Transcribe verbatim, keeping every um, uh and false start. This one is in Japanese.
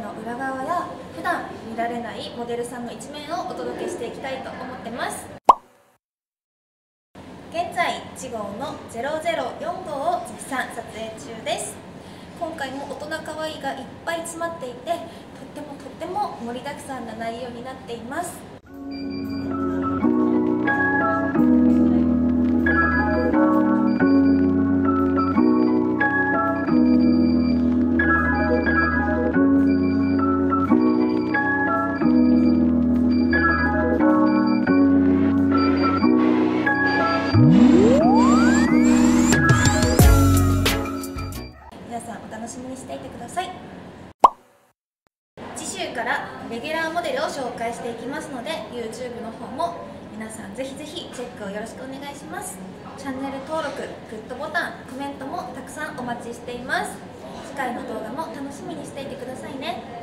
の裏側や普段見られないモデルさんの一面をお届けしていきたいと思ってます。現在いち号のゼロゼロよん号を絶賛撮影中です。今回も大人可愛いがいっぱい詰まっていて、とってもとっても盛りだくさんな内容になっています。皆さんお楽しみにしていてください。次週からレギュラーモデルを紹介していきますので、 YouTube の方も皆さんぜひぜひチェックをよろしくお願いします。チャンネル登録、グッドボタン、コメントもたくさんお待ちしています。次回の動画も楽しみにしていてくださいね。